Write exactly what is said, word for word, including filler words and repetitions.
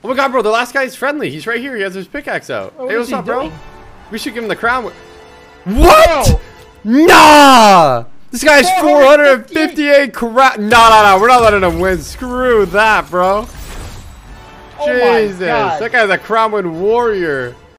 Oh my god, bro, the last guy's friendly. He's right here. He has his pickaxe out. Oh, hey, what's he up, bro? doing? We should give him the crown. What? No. Nah! This guy's four hundred fifty-eight crown. No, no, no. We're not letting him win. Screw that, bro. Oh Jesus. my God. That guy's a crown win warrior.